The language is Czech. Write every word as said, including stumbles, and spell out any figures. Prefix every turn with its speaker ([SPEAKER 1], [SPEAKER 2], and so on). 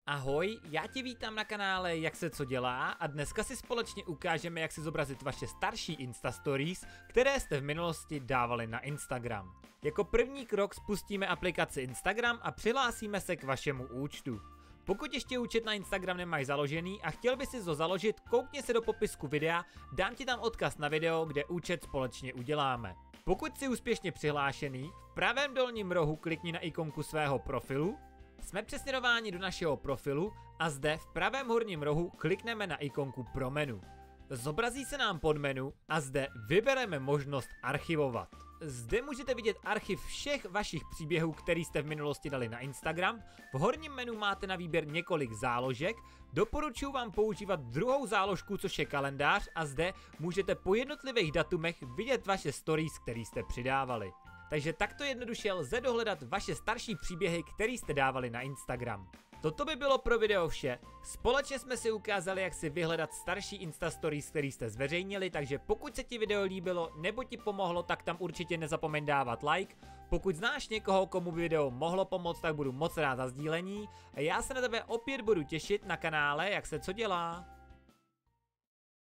[SPEAKER 1] Ahoj, já tě vítám na kanále Jak se co dělá a dneska si společně ukážeme, jak si zobrazit vaše starší Insta Stories, které jste v minulosti dávali na Instagram. Jako první krok spustíme aplikaci Instagram a přihlásíme se k vašemu účtu. Pokud ještě účet na Instagram nemáš založený a chtěl bys si ho založit, koukni se do popisku videa, dám ti tam odkaz na video, kde účet společně uděláme. Pokud jsi úspěšně přihlášený, v pravém dolním rohu klikni na ikonku svého profilu. Jsme přesměrováni do našeho profilu a zde v pravém horním rohu klikneme na ikonku pro menu. Zobrazí se nám pod menu a zde vybereme možnost archivovat. Zde můžete vidět archiv všech vašich příběhů, který jste v minulosti dali na Instagram. V horním menu máte na výběr několik záložek. Doporučuji vám používat druhou záložku, což je kalendář, a zde můžete po jednotlivých datumech vidět vaše stories, který jste přidávali. Takže takto jednoduše lze dohledat vaše starší příběhy, které jste dávali na Instagram. Toto by bylo pro video vše. Společně jsme si ukázali, jak si vyhledat starší Insta Stories, který jste zveřejnili, takže pokud se ti video líbilo nebo ti pomohlo, tak tam určitě nezapomeň dávat like. Pokud znáš někoho, komu by video mohlo pomoct, tak budu moc rád za sdílení. A já se na tebe opět budu těšit na kanále Jak se co dělá.